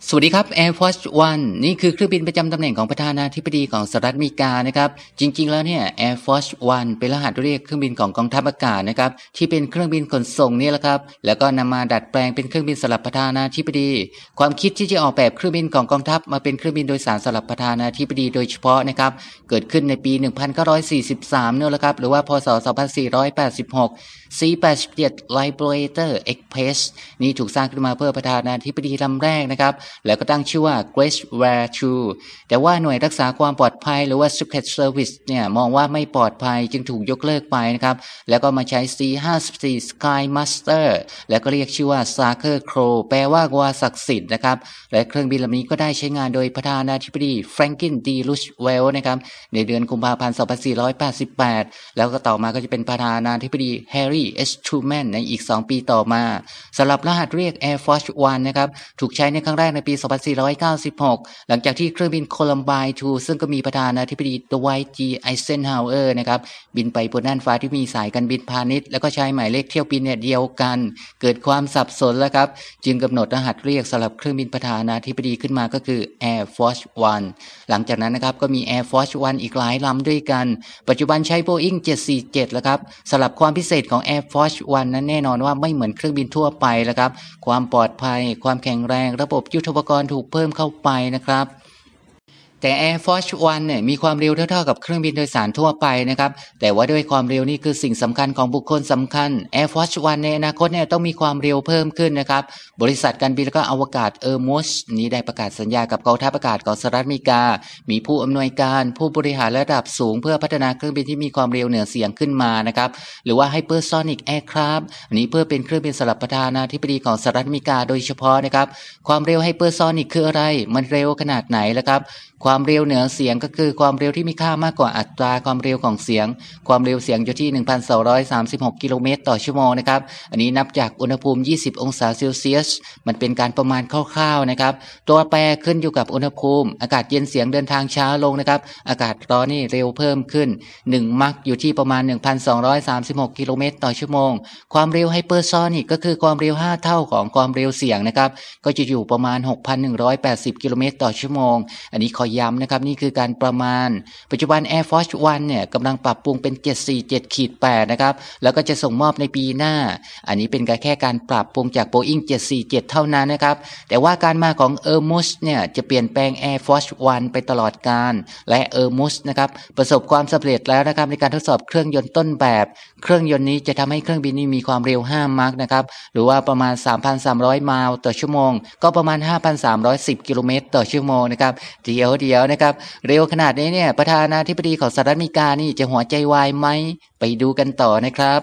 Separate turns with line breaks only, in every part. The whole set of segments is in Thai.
สวัสดีครับ Air Force One นี่คือเครื่องบินประจำตำแหน่งของประธานาธิบดีของสหรัฐอเมริกานะครับจริงๆแล้วเนี่ย Air Force One เป็นรหัสเรียกเครื่องบินของกองทัพอากาศนะครับที่เป็นเครื่องบินขนส่งนี่แหละครับแล้วก็นำมาดัดแปลงเป็นเครื่องบินสำหรับประธานาธิบดีความคิดที่จะออกแบบเครื่องบินของกองทัพมาเป็นเครื่องบินโดยสารสำหรับประธานาธิบดีโดยเฉพาะนะครับเกิดขึ้นในปี 1943เนี่ยแหละครับหรือว่าพศ 2486 C-87 Liberator Express นี่ถูกสร้างขึ้นมาเพื่อประธานาธิบดีลำแรกนะครับแล้วก็ตั้งชื่อว่า Grace War 2 แต่ว่าหน่วยรักษาความปลอดภัยหรือว่า Secret Service เนี่ยมองว่าไม่ปลอดภัยจึงถูกยกเลิกไปนะครับแล้วก็มาใช้ C-54 Skymaster แล้วก็เรียกชื่อว่า Sacred Crow แปลว่าวาศักดิ์สิทธิ์นะครับและเครื่องบินลำนี้ก็ได้ใช้งานโดยประธานาธิบดี Franklin D. Roosevelt นะครับในเดือนกุมภาพันธ์ 2488 แล้วก็ต่อมาก็จะเป็นประธานาธิบดี Harry S. Truman ในอีก 2 ปีต่อมาสำหรับรหัสเรียก Air Force One นะครับถูกใช้ในครั้งแรกในปี 2496 หลังจากที่เครื่องบิน Columbine 2 ซึ่งก็มีประธานาธิบดี Dwight G. Eisenhower นะครับบินไปบนน่านฟ้าที่มีสายการบินพาณิชย์แล้วก็ใช้หมายเลขเที่ยวบินเนี่ยเดียวกันเกิดความสับสนแล้วครับจึงกำหนดรหัสเรียกสำหรับเครื่องบินประธานาธิบดีขึ้นมาก็คือ Air Force One หลังจากนั้นนะครับก็มี Air Force One อีกหลายลำด้วยกันปัจจุบันใช้ Boeing 747 แล้วครับสำหรับความพิเศษของ Air Force One นั้นแน่นอนว่าไม่เหมือนเครื่องบินทั่วไปแล้วครับความปลอดภัยความแข็งแรงระบบยุทโธปกรณ์ถูกเพิ่มเข้าไปนะครับแต่ Air Force One เนี่ยมีความเร็วเท่าๆกับเครื่องบินโดยสารทั่วไปนะครับแต่ว่าด้วยความเร็วนี่คือสิ่งสำคัญของบุคคลสำคัญ Air Force One ในอนาคตเนี่ยต้องมีความเร็วเพิ่มขึ้นนะครับบริษัทการบินและก็อวกาศ Airbus นี้ได้ประกาศสัญญากับกองทัพอากาศของสหรัฐอเมริกามีผู้อำนวยการผู้บริหารระดับสูงเพื่อพัฒนาเครื่องบินที่มีความเร็วเหนือเสียงขึ้นมานะครับหรือว่า Hypersonic Aircraft อันนี้เพื่อเป็นเครื่องบินสำหรับประธานาธิบดีของสหรัฐอเมริกาโดยเฉพาะนะครับความเร็ว Hypersonic คืออะไรมันเร็วขนาดไหนล่ะครับความเร็วเหนือเสียงก็คือความเร็วที่มีค่ามากกว่าอัตราความเร็วของเสียงความเร็วเสียงอยู่ที่ 1,236 กิโลเมตรต่อชั่วโมงนะครับอันนี้นับจากอุณหภูมิ 20 องศาเซลเซียสมันเป็นการประมาณคร่าวๆนะครับตัวแปรขึ้นอยู่กับอุณหภูมิอากาศเย็นเสียงเดินทางช้าลงนะครับอากาศร้อนนี่เร็วเพิ่มขึ้น1มัคอยู่ที่ประมาณ 1,236 กิโลเมตรต่อชั่วโมงความเร็วไฮเปอร์โซนิกก็คือความเร็ว5เท่าของความเร็วเสียงนะครับก็จะอยู่ประมาณ 6,180 กิโลเมตรต่อชั่วโมงอันนี้ขอย้ำนะครับนี่คือการประมาณปัจจุบัน Air Force One เนี่ยกำลังปรับปรุงเป็น 747-8 นะครับแล้วก็จะส่งมอบในปีหน้าอันนี้เป็นแค่การปรับปรุงจาก Boeing 747 เท่านั้นนะครับแต่ว่าการมาของ Airbus เนี่ยจะเปลี่ยนแปลง Air Force One ไปตลอดกาลและ Airbus นะครับประสบความสำเร็จแล้วนะครับในการทดสอบเครื่องยนต์ต้นแบบเครื่องยนต์นี้จะทำให้เครื่องบินนี้มีความเร็ว5 มัคนะครับหรือว่าประมาณ 3,300 ไมล์ต่อชั่วโมงก็ประมาณ 5,310 กิโลเมตรต่อชั่วโมงนะครับเดี๋ยวนะครับเร็วขนาดนี้เนี่ยประธานาธิบดีของสหรัฐอเมริกานี่จะหัวใจวายไหมไปดูกันต่อนะครับ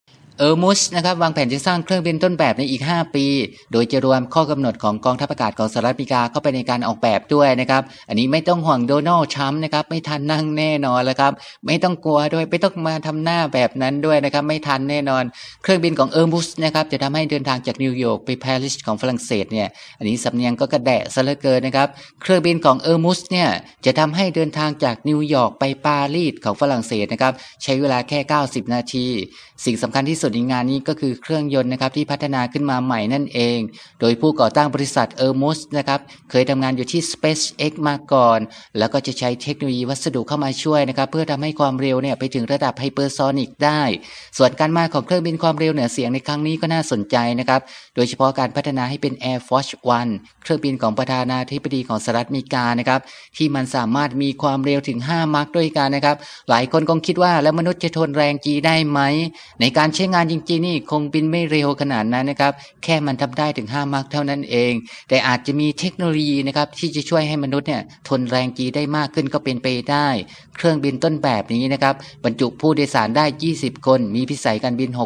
Airbus นะครับวางแผนจะสร้างเครื่องบินต้นแบบในอีก5 ปีโดยจะรวมข้อกำหนดของกองทัพอากาศของสหรัฐอเมริกาเข้าไปในการออกแบบด้วยนะครับอันนี้ไม่ต้องห่วงโดนัลด์ทรัมป์นะครับไม่ทันนั่งแน่นอนแล้วครับไม่ต้องกลัวด้วยไม่ต้องมาทำหน้าแบบนั้นด้วยนะครับไม่ทันแน่นอนเครื่องบินของ Airbus นะครับจะทำให้เดินทางจากนิวยอร์กไปปารีสของฝรั่งเศสเนี่ยอันนี้สำเนียงก็กระแดะซะเหลือเกินนะครับเครื่องบินของ Airbus เนี่ยจะทำให้เดินทางจากนิวยอร์กไปปารีสของฝรั่งเศสนะครับใช้เวลาแค่90 นาทีสิ่งสำคัญที่สุดในงานนี้ก็คือเครื่องยนต์นะครับที่พัฒนาขึ้นมาใหม่นั่นเองโดยผู้ก่อตั้งบริษัท Airbus นะครับเคยทำงานอยู่ที่ SpaceX มาก่อนแล้วก็จะใช้เทคโนโลยีวัสดุเข้ามาช่วยนะครับเพื่อทำให้ความเร็วเนี่ยไปถึงระดับไฮเปอร์โซนิกได้ส่วนการมาของเครื่องบินความเร็วเหนือเสียงในครั้งนี้ก็น่าสนใจนะครับโดยเฉพาะการพัฒนาให้เป็น Air Force One เครื่องบินของประธานาธิบดีของสหรัฐอเมริกานะครับที่มันสามารถมีความเร็วถึง5 มัคด้วยกันนะครับหลายคนคงคิดว่าแล้วมนุษย์จะทนแรง G ได้ไหมในการใช้งานจริงๆนี่คงบินไม่เร็วขนาดนั้นนะครับแค่มันทำได้ถึง5 มัคเท่านั้นเองแต่อาจจะมีเทคโนโลยีนะครับที่จะช่วยให้มนุษย์เนี่ยทนแรง G ได้มากขึ้นก็เป็นไปได้เครื่องบินต้นแบบนี้นะครับบรรจุผู้โดยสารได้20 คนมีพิสัยการบิน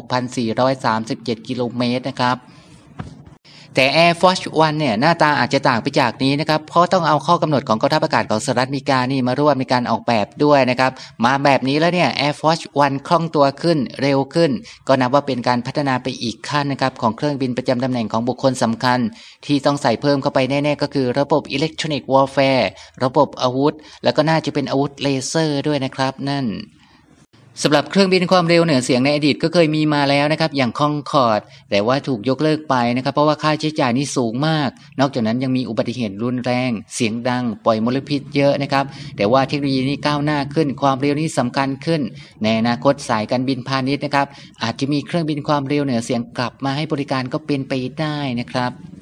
6,437 กิโลเมตรนะครับแต่ Air Force One เนี่ยหน้าตาอาจจะต่างไปจากนี้นะครับเพราะต้องเอาข้อกำหนดของกองทัพอากาศของสหรัฐอเมริกานี่มาร่วมในการออกแบบด้วยนะครับมาแบบนี้แล้วเนี่ย Air Force One คล่องตัวขึ้นเร็วขึ้นก็นับว่าเป็นการพัฒนาไปอีกขั้นนะครับของเครื่องบินประจำตำแหน่งของบุคคลสำคัญที่ต้องใส่เพิ่มเข้าไปแน่ๆก็คือระบบ Electronic Warfare ระบบอาวุธแล้วก็น่าจะเป็นอาวุธเลเซอร์ด้วยนะครับนั่นสำหรับเครื่องบินความเร็วเหนือเสียงในอดีตก็เคยมีมาแล้วนะครับอย่างคองคอร์ดแต่ว่าถูกยกเลิกไปนะครับเพราะว่าค่าใช้จ่ายนี่สูงมากนอกจากนั้นยังมีอุบัติเหตุรุนแรงเสียงดังปล่อยมลพิษเยอะนะครับแต่ว่าเทคโนโลยีนี้ก้าวหน้าขึ้นความเร็วนี่สำคัญขึ้นในอนาคตสายการบินพาณิชย์นะครับอาจจะมีเครื่องบินความเร็วเหนือเสียงกลับมาให้บริการก็เป็นไปได้นะครับ